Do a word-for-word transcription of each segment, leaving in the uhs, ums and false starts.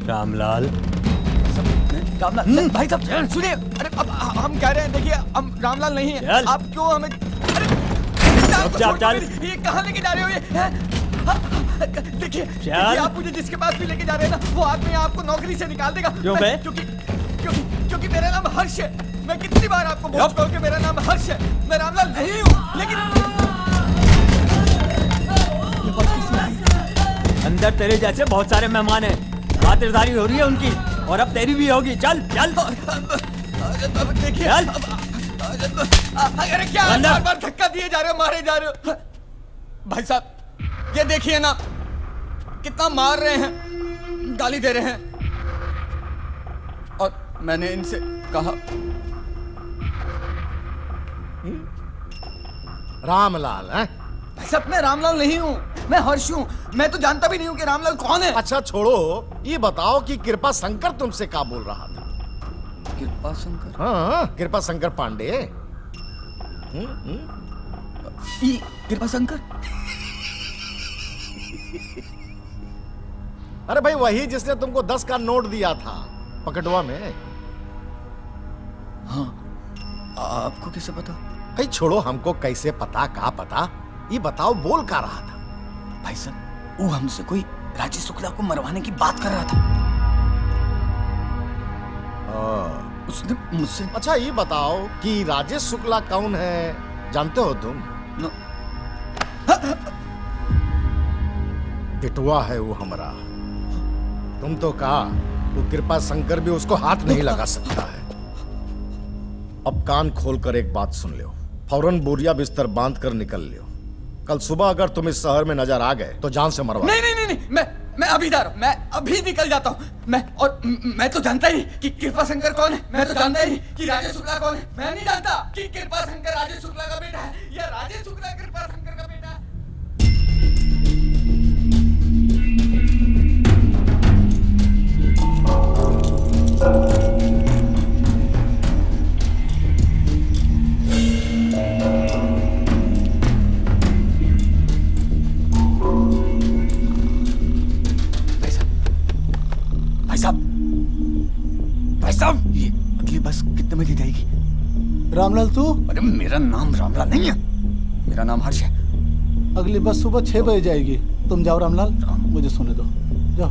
रामलाल। रामलाल नहीं भाई साहब सुनिए, अरे अब हम कह रहे हैं, देखिए हम रामलाल नहीं है, आप क्यों हमें चल चल ये कहाँ लेके जा रहे हो ये? देखिए आप मुझे जिसके पास भी लेके जा रहे हैं ना, वो आदमी आपको नौकरी से निकाल देगा। क्यों बे? क्योंकि क्योंकि क्योंकि मेरा नाम हर्ष है। मैं कितनी बार आपको बोल चुका हूं कि मेरा नाम हर्ष है, मैं रामलाल नहीं हूँ। लेकिन अंदर तेरे जैसे बहुत सारे मेहमान हैं, खातिरदारी हो रही है उनकी, और अब तेरी भी होगी। चल चल देखिए अरे क्या बार बार धक्का दिए जा रहे हो, मारे जा रहे हो। भाई साहब ये देखिए ना, कितना मार रहे हैं, गाली दे रहे हैं। और मैंने इनसे कहा रामलाल है? भाई साहब मैं रामलाल नहीं हूँ, मैं हर्ष हूँ। मैं तो जानता भी नहीं हूँ कि रामलाल कौन है। अच्छा छोड़ो, ये बताओ कि कृपा शंकर तुमसे क्या बोल रहा था? कृपा शंकर? हाँ, कृपा शंकर पांडे। हम्म हम्म कृपा शंकर? अरे भाई वही जिसने तुमको दस का नोट दिया था पकड़वा में। हाँ, आपको कैसे पता? भाई छोड़ो, हमको कैसे पता, का पता, ये बताओ बोल का रहा था? भाई साहब वो हमसे कोई राजेश शुक्ला को मरवाने की बात कर रहा था। उसने मुझसे। अच्छा ये बताओ कि राजेश शुक्ला कौन है, जानते हो तुम? न... पिटवा है वो हमारा। तुम तो कहा वो कृपा शंकर भी उसको हाथ नहीं लगा सकता है। अब कान खोलकर एक बात सुन लो, फौरन बोरिया बिस्तर बांध कर निकल लियो। कल सुबह अगर तुम इस शहर में नजर आ गए तो जान से मरवा। नहीं नहीं नहीं, नहीं मैं मैं अभी जा रहा हूँ, मैं अभी निकल जाता हूँ। मैं और मैं तो जानता ही कि कृपा शंकर कौन है। मैं तो जानता ही कि राजेश शुक्ला कौन है। मैं नहीं जानता कि कृपा शंकर राजेश शुक्ला का बेटा है या राजेश शुक्ला कृपा शंकर का बेटा है। साहब ये अगली बस कितने बजे जाएगी? रामलाल तू? अरे मेरा नाम रामलाल नहीं है, मेरा नाम हर्ष है। अगली बस सुबह छह बजे जाएगी। तुम जाओ रामलाल, राम। मुझे सोने दो, जाओ।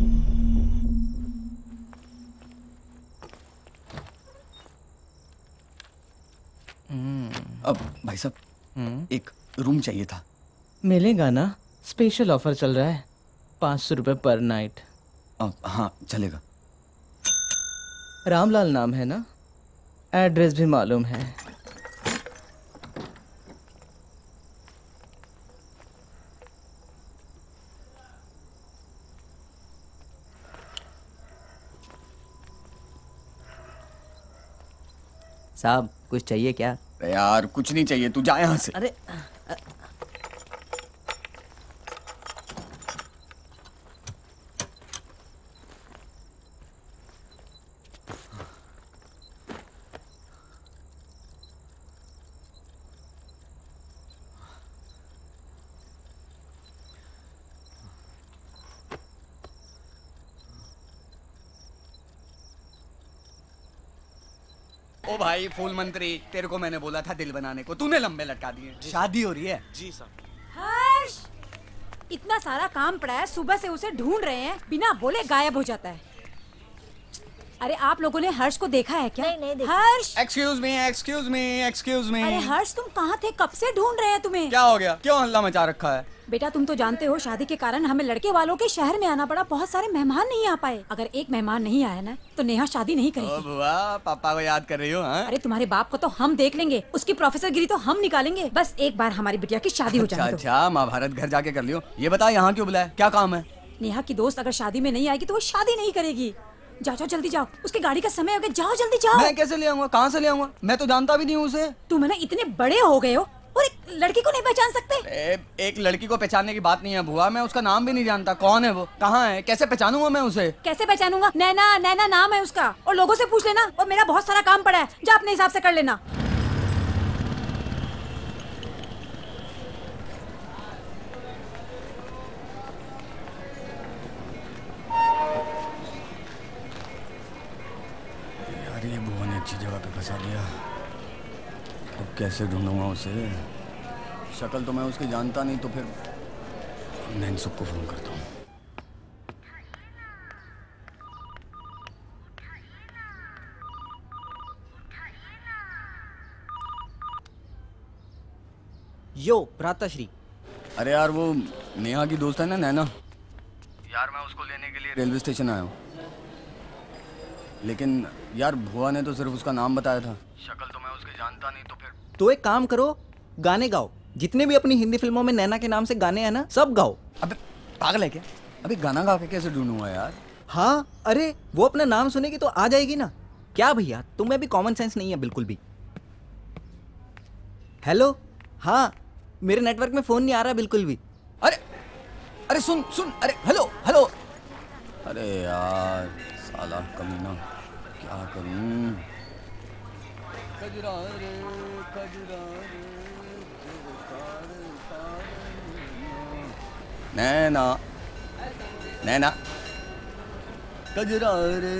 अब भाई साहब एक रूम चाहिए था। मिलेगा ना, स्पेशल ऑफर चल रहा है, पाँच सौ रुपये पर नाइट। अब हाँ चलेगा। रामलाल नाम है ना, एड्रेस भी मालूम है। साहब कुछ चाहिए क्या? यार कुछ नहीं चाहिए, तू जा यहाँ से। अरे ओ भाई फूल मंत्री, तेरे को मैंने बोला था दिल बनाने को, तूने लंबे लटका दिए। शादी हो रही है? जी सर। हर्ष, इतना सारा काम पड़ा है, सुबह से उसे ढूंढ रहे हैं, बिना बोले गायब हो जाता है। अरे आप लोगों ने हर्ष को देखा है क्या? नहीं नहीं देखा। Harsh, excuse me excuse me excuse me. अरे हर्ष तुम कहाँ थे? कब से ढूंढ रहे हैं तुम्हें। क्या हो गया, क्यों हल्ला मचा रखा है? बेटा तुम तो जानते हो शादी के कारण हमें लड़के वालों के शहर में आना पड़ा, बहुत सारे मेहमान नहीं आ पाए। अगर एक मेहमान नहीं आया ना तो नेहा शादी नहीं करेगी। बुआ पापा को याद कर रही हो? हाँ? अरे तुम्हारे बाप को तो हम देख लेंगे, उसकी प्रोफेसर गिरी तो हम निकालेंगे। बस एक बार हमारी बिटिया की शादी हो जाए। अच्छा महाभारत घर जाके कर लियो। ये बता यहाँ क्यों बुलाया, क्या काम है? नेहा की दोस्त अगर शादी में नहीं आएगी तो वो शादी नहीं करेगी। जाओ जाओ जल्दी जाओ, उसकी गाड़ी का समय हो गया, जाओ जल्दी जाओ। मैं कैसे ले आऊंगा, कहाँ से ले आऊंगा? मैं तो जानता भी नहीं हूँ उसे। तुम है ना इतने बड़े हो गए हो और एक लड़की को नहीं पहचान सकते? ए, एक लड़की को पहचानने की बात नहीं है बुआ, मैं उसका नाम भी नहीं जानता। कौन है वो, कहाँ है, कैसे पहचानूंगा मैं उसे? कैसे पहचानूंगा? नैना, नैना नाम है उसका, और लोगों से पूछ लेना। और मेरा बहुत सारा काम पड़ा है, जा अपने हिसाब से कर लेना। फंसा दिया। अब कैसे ढूंढूंगा उसे? शक्ल तो मैं उसकी जानता नहीं, तो फिर नैनसुख को फोन करता हूँ। यो भ्राताश्री। अरे यार वो नेहा की दोस्त है ना, नैना यार, मैं उसको लेने के लिए रेलवे स्टेशन आया हूँ। लेकिन यार भुआ ने तो सिर्फ उसका नाम बताया था, शक्ल तो मैं उसकी जानता नहीं, तो फिर तो एक काम करो, गाने गाओ। जितने भी अपनी हिंदी फिल्मों में नैना के नाम से गाने हैं ना, सब गाओ। अबे पागल है क्या? अबे गाना गा के कैसे ढूंढूंगा यार? हाँ, अरे वो अपना नाम सुनेगी तो आ जाएगी ना। क्या भैया, तुम्हें भी कॉमन सेंस नहीं है बिल्कुल भी। हेलो, हाँ मेरे नेटवर्क में फोन नहीं आ रहा बिल्कुल भी। अरे अरे सुन सुन, अरे हेलो हेलो। अरे यार साला कमीना, क्या करूं? कजरा रे कजरा रे नैना नैना कजरा रे।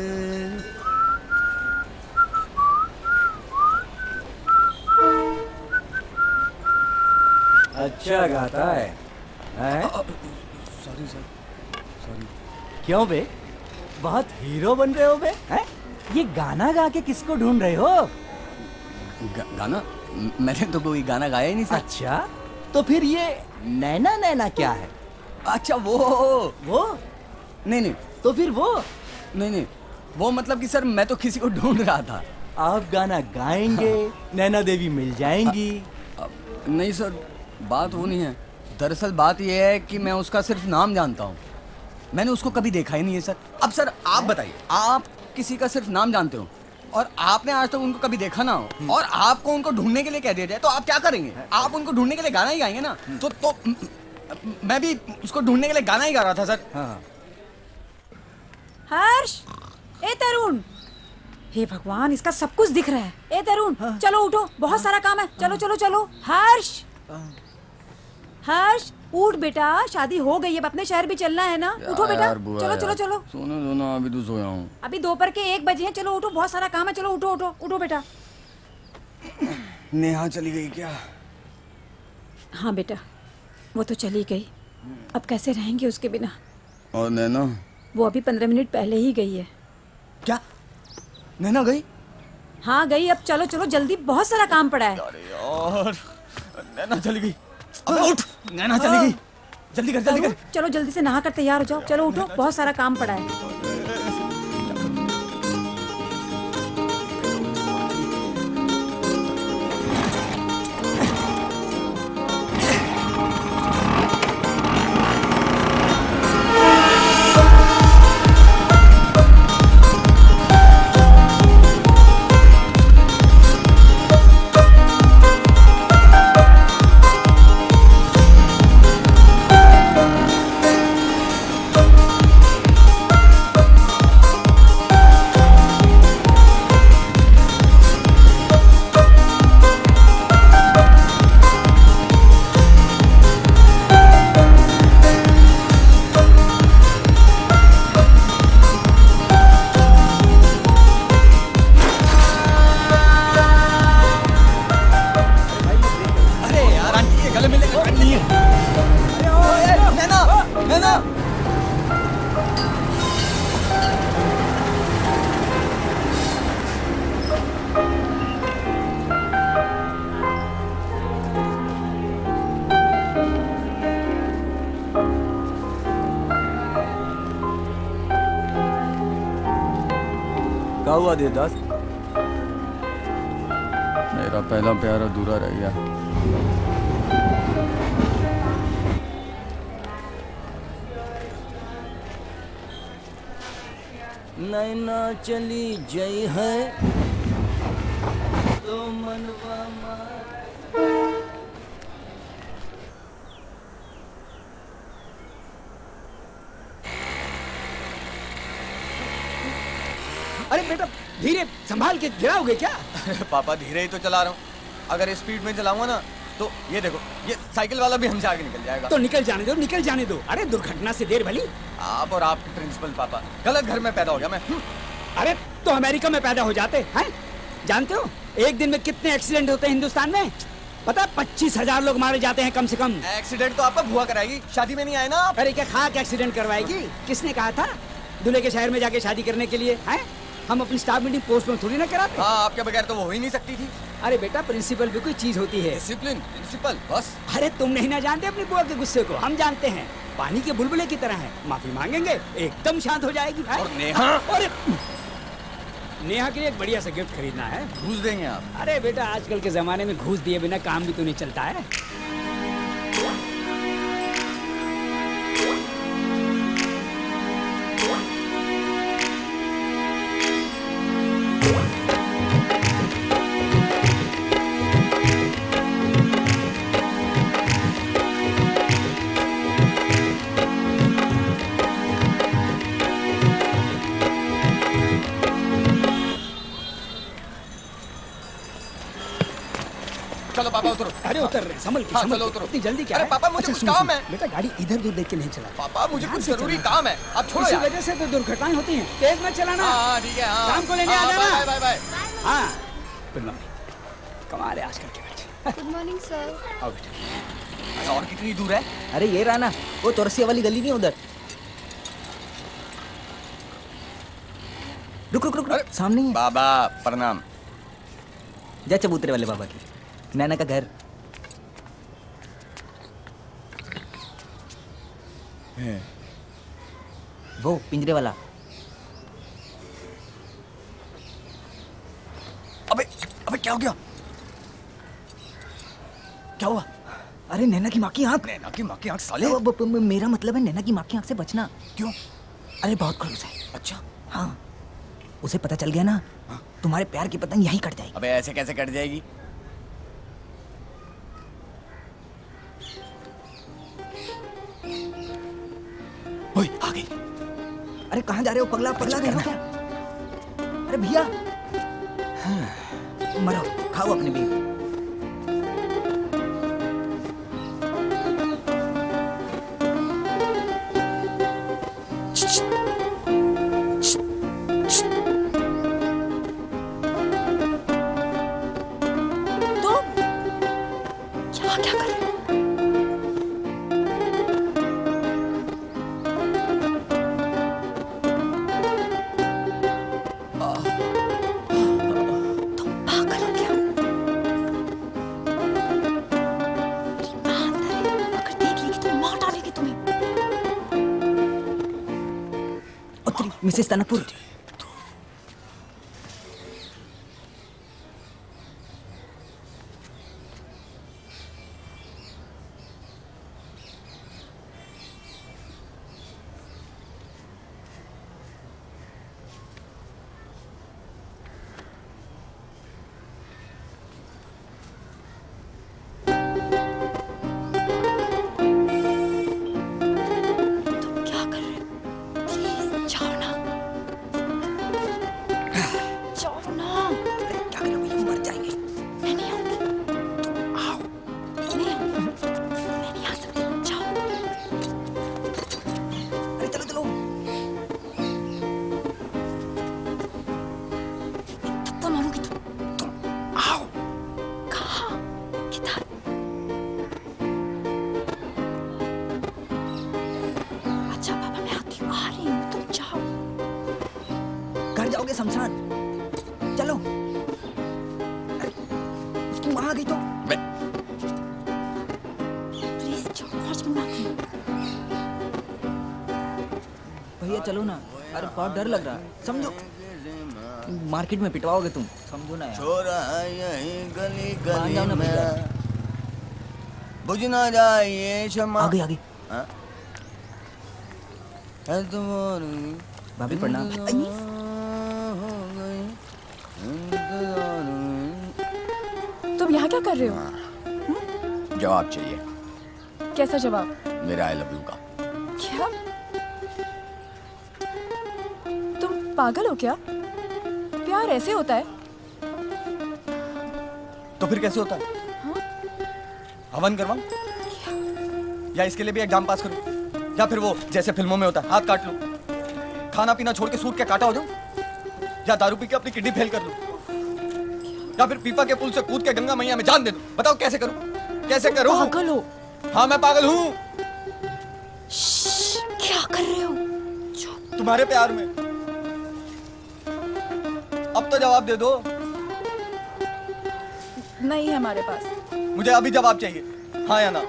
अच्छा गाता है, हैं? Sorry sir, sorry. क्यों बे, बहुत हीरो बन रहे हो बे, हैं? ये गाना गा के किसको ढूंढ रहे हो? गा, गाना? मैंने तो कोई गाना गाया ही नहीं सर। अच्छा, तो फिर ये नैना नैना क्या है? अच्छा वो वो नहीं नहीं, तो फिर वो नहीं नहीं, वो मतलब कि सर मैं तो किसी को ढूंढ रहा था। आप गाना गाएंगे, नैना देवी मिल जाएंगी। अब नहीं सर, बात वो नहीं है। दरअसल बात यह है कि मैं उसका सिर्फ नाम जानता हूँ, मैंने उसको कभी देखा ही नहीं है सर। अब सर आप बताइए, आप किसी का सिर्फ नाम जानते हो और आपने आज तक तो उनको कभी देखा ना हो, और आपको उनको ढूंढने के लिए कह दिया जाए, तो आप क्या करेंगे? आप उनको ढूंढने के लिए गाना ही गाएंगे ना। तो तो मैं भी उसको ढूंढने के लिए गाना ही गा रहा था सर। हाँ। हर्ष, ए तरुण, हे भगवान, इसका सब कुछ दिख रहा है। ए तरुण, हाँ। चलो उठो, बहुत सारा काम है। चलो चलो चलो। हर्ष, हर्ष उठ बेटा, शादी हो गई है, अपने शहर भी चलना है ना। उठो बेटा, चलो चलो चलो। सोने दो ना, अभी तो सोया हूँ। अभी दोपहर के एक बजे हैं, चलो उठो, बहुत सारा काम है। चलो उठो उठो उठो बेटा। नेहा चली गई क्या? हाँ बेटा, वो तो चली गई, अब कैसे रहेंगे उसके बिना। और नैना? वो अभी पंद्रह मिनट पहले ही गई है। क्या नैना गई? हाँ गई। अब चलो चलो जल्दी, बहुत सारा काम पड़ा है। अरे यार नैना चली गई। अबे उठ, नैना चली गई, जल्दी कर जल्दी कर। चलो जल्दी से नहा कर तैयार हो जाओ। चलो उठो, बहुत सारा काम पड़ा है। क्या हुआ देवदास? मेरा पहला प्यार अधूरा रह गया। नैना चली जई है तो मनवा मार। अरे बेटा धीरे संभाल के, गिराओगे क्या? पापा धीरे ही तो चला रहा हूँ, अगर स्पीड में चलाऊंगा ना तो ये देखो, ये साइकिल वाला भी हमसे आगे निकल जाएगा। तो निकल जाने दो, निकल जाने दो। अरे दुर्घटना से देर भली। आप और आपके प्रिंसिपल पापा, गलत घर में पैदा हो गया मैं। अरे तो अमेरिका में पैदा हो जाते हैं, जानते हो एक दिन में कितने एक्सीडेंट होते हैं हिंदुस्तान में? पता है पच्चीस हजार लोग मारे जाते हैं कम से कम। एक्सीडेंट तो आपका बुआ कराएगी, शादी में नहीं आए ना आप। अरे क्या खाक एक्सीडेंट करवाएगी? किसने कहा था दूल्हे के शहर में जाके शादी करने के लिए? हैं? हम अपनी स्टाफ मीटिंग पोस्ट में थोड़ी ना कराते। हाँ, आपके बगैर तो वो हो ही नहीं सकती थी। अरे बेटा प्रिंसिपल भी कोई चीज होती है। डिसिप्लिन, प्रिंसिपल, बस। अरे तुम नहीं ना जानते अपनी बुआ के गुस्से को, हम जानते हैं। पानी के बुलबुले की तरह है, माफी मांगेंगे एकदम शांत हो जाएगी। और नेहा? अरे नेहा के लिए एक बढ़िया सा गिफ्ट खरीदना है। घूस देंगे आप? अरे बेटा आजकल के जमाने में घूस दिए बिना काम भी तो नहीं चलता है। चलो पापा उतरो। अरे उतर रहे, संभल के, हाँ, संभल चलो के। उतरो। इतनी जल्दी क्या अरे है? पापा मुझे अच्छा, कुछ सुन, काम सुन। है। बेटा गाड़ी इधर उधर देख के नहीं चला। पापा मुझे ध्यान कुछ से जरूरी चलाना। काम है, आप छोड़ो इसी यार। वजह से तो दुर्घटनाएं होती हैं। तेज मत चलाना। हाँ ठीक है। हाँ शाम को लेने आ हाँ, जाना। Bye bye bye. हाँ गुड मॉर्निंग। कमाल है आजकल के बच्चे। Good morning sir. आओ बेटा। अच्छा, और कितनी दूर है? अरे ये रहा ना, वो चौरसिया वाली गली नहीं उधर। रुक रुक रुक, रुक। सामने ही है। बाबा प्रणाम। जा चबूतरे वाले बाबा की, नैना का घर। वो पिंजरे वाला। अबे अबे क्या हो गया? क्या हुआ? अरे नैना की माँ की आँख। नैना की माँ की आँख साले? अब- अब- अब मेरा मतलब है नैना की माँ की आँख से बचना। क्यों? अरे बहुत क्लोज है। अच्छा। हाँ, उसे पता चल गया ना, तुम्हारे प्यार की पतंग यहीं कट जाएगी। अबे ऐसे कैसे कट जाएगी? ओए आ गई। अरे कहाँ जा रहे हो पगला? पगला गए हो क्या? अरे भैया मरो, खाओ अपने भी। मिसेस तनकपुर। शमशान चलो। अरे उसकी माँ आ गई तो प्लीज भैया चलो ना। अरे बहुत डर लग रहा है, समझो मार्केट में पिटवाओगे तुम, समझो ना यार। छोरा यही गली मान जाओ गली ना में भैया। बुझ ना जाए शमा। आ गई आ गई। हाँ? है तुम्हारी भाभी प्रणाम। तुम यहाँ क्या कर रहे हो? जवाब चाहिए। कैसा जवाब? मेरा आई लव यू का। क्या तुम पागल हो क्या? प्यार ऐसे होता है? तो फिर कैसे होता है? हाँ? हवन करवाऊं? या इसके लिए भी एग्जाम पास करूं? या फिर वो जैसे फिल्मों में होता है हाथ काट लूं, खाना पीना छोड़ के सूट के काटा हो जाऊं, या दारू पी के अपनी किडनी फेल कर लूं? या फिर पीपा के पुल से कूद के गंगा मैया में जान दे दूं? बताओ कैसे करूं? कैसे करूं? पागल हो? हाँ मैं पागल हूँ। क्या कर रहे हो? तुम्हारे प्यार में। अब तो जवाब दे दो। नहीं है हमारे पास। मुझे अभी जवाब चाहिए, हाँ या ना।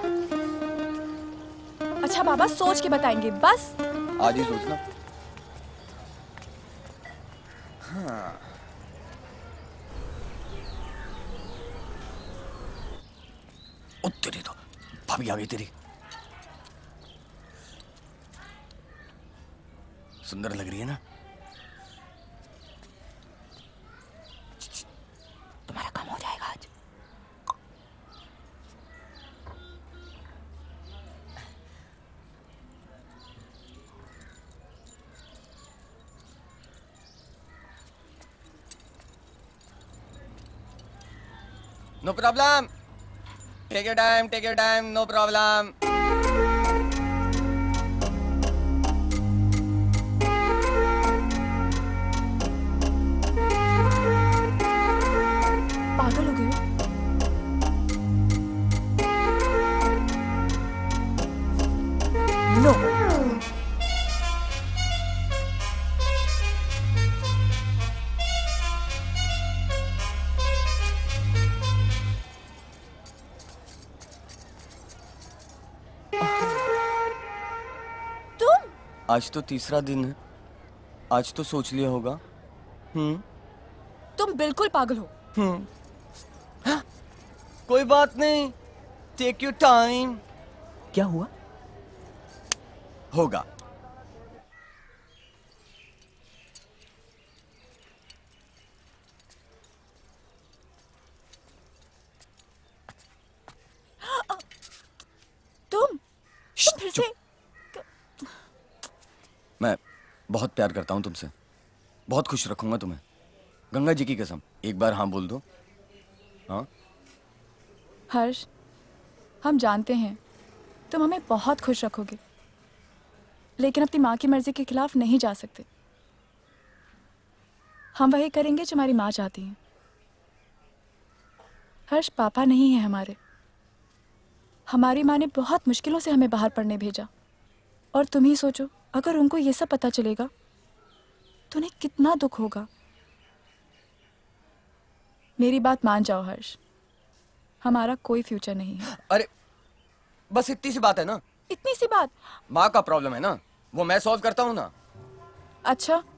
अच्छा बाबा सोच के बताएंगे, बस आज ही सोचना। हाँ। तेरी तो भाभी आ गई तेरी। सुंदर लग रही है ना? तुम्हारा काम हो जाएगा आज। No problem. Take your time, take your time, no problem. पागल हो गए हो? नो। आज तो तीसरा दिन है, आज तो सोच लिया होगा। हम्म तुम बिल्कुल पागल हो। हम्म हाँ, कोई बात नहीं, टेक योर टाइम। क्या हुआ? होगा। तुम तुम फिर से। मैं बहुत प्यार करता हूँ तुमसे, बहुत खुश रखूंगा तुम्हें, गंगा जी की कसम। एक बार हाँ बोल दो। हाँ हर्ष, हम जानते हैं तुम हमें बहुत खुश रखोगे, लेकिन अपनी माँ की मर्जी के खिलाफ नहीं जा सकते। हम वही करेंगे जो हमारी माँ चाहती है। हर्ष, पापा नहीं है हमारे। हमारी माँ ने बहुत मुश्किलों से हमें बाहर पढ़ने भेजा, और तुम ही सोचो अगर उनको ये सब पता चलेगा तो उन्हें कितना दुख होगा। मेरी बात मान जाओ हर्ष, हमारा कोई फ्यूचर नहीं है। अरे बस इतनी सी बात है ना। इतनी सी बात? माँ का प्रॉब्लम है ना, वो मैं सॉल्व करता हूँ ना। अच्छा,